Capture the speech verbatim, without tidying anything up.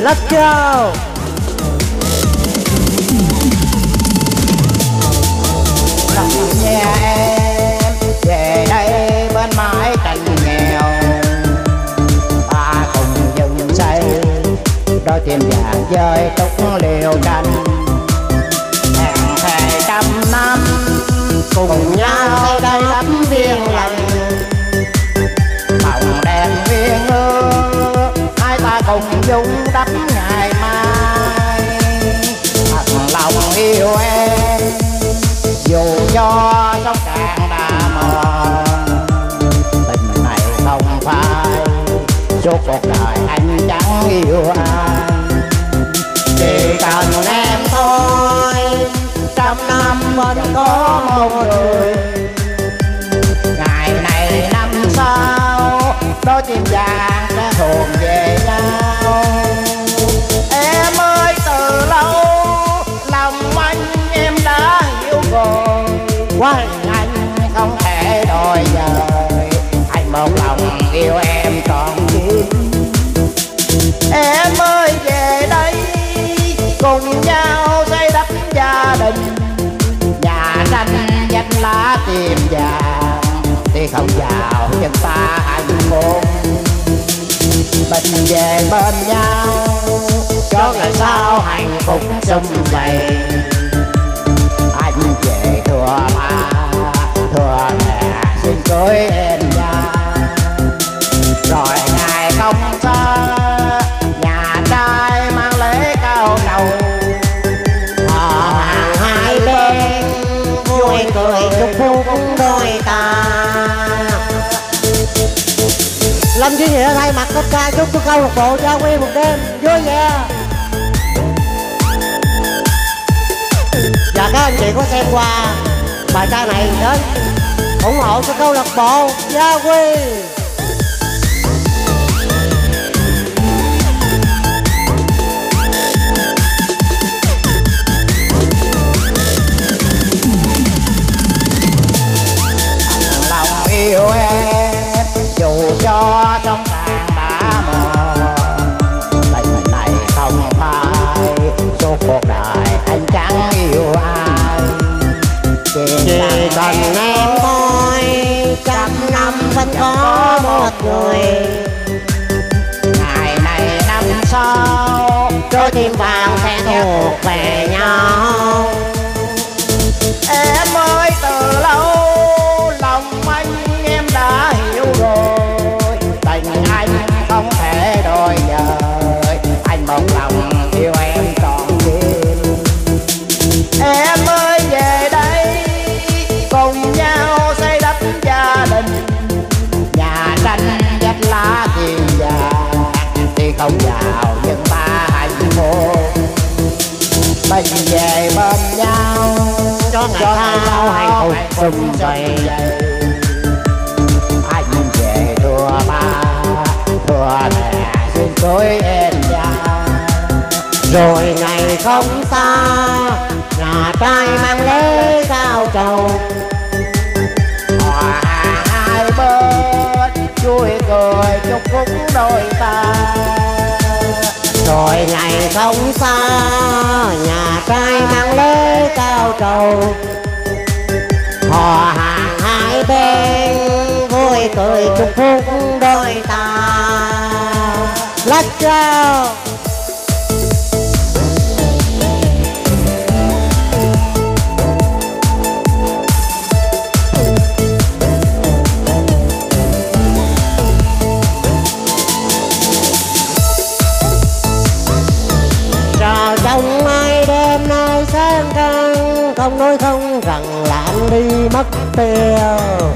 Let's go. Lòng nhà em về đây bên mái tranh nghèo, ta cùng dựng xây đôi tim vàng với túc liều tranh. Hẹn thề trăm năm cùng nhau đây đắp viên lành, mộng đèn viên hương hai ta cùng dung đắp ngày mai. Thật lòng yêu em dù cho sóng cạn đã mòn, tình này không phải suốt cuộc đời anh chẳng yêu ai. Chỉ cần em thôi, trăm năm vẫn có một người. Ngày này năm sau đôi tim vàng sẽ hồn về nhau. Em ơi từ lâu lòng anh em đã hiểu rồi, quay anh không thể đổi dời. Anh một lòng yêu em trọn kiếp. Em ơi về đây cùng nhau xây đắp gia đình, nhà tranh vách lá tìm vàng thì không giàu nhưng ta hạnh phúc. Mình về bên nhau cho ngày sau hạnh phúc sum vầy. Anh về thưa ba thưa mẹ xin cưới em nha. Rồi ngày không xa nhà trai mang lễ cao đầu, họ hàng hai bên vui cười chúc phúc đôi ta. Lâm Duy Nghĩa thay mặt tất cả chúc cho câu lạc bộ Gia Huy một đêm vui vẻ. Và các anh chị có xem qua bài ca này đến ủng hộ cho câu lạc bộ Gia Huy. Lòng yêu em dù cho trong tàn đã mòn, tình này không phải suốt cuộc đời anh chẳng yêu ai. Chỉ cần em thôi, trăm năm vẫn có một người. Ngày này năm sau đôi tim vàng sẽ thuộc về nhau. Em ơi từ lâu lòng anh em đã hiểu rồi, tình anh không thể đổi dời. Anh một lòng yêu em trọn kiếp. Em ơi về đây cùng nhau xây đắp gia đình, nhà tranh vách lá tiền vàng thì không giàu nhưng ta hạnh phúc. Mình về bên nhau cho ngày sau hạnh phúc sum vầy. Anh về thưa ba thưa mẹ xin cưới em nha. Rồi ngày không xa nhà trai mang lễ cao trầu, hòa hàng hai bên vui cười chúc phúc đôi ta. Rồi ngày không xa nhà trai mang lễ cao trầu, hòa hàng hai bên vui cười chúc phúc đôi ta. Let's go. Chờ trong ai đêm nay sáng trăng, không nói không rằng là anh đi mất tiêu.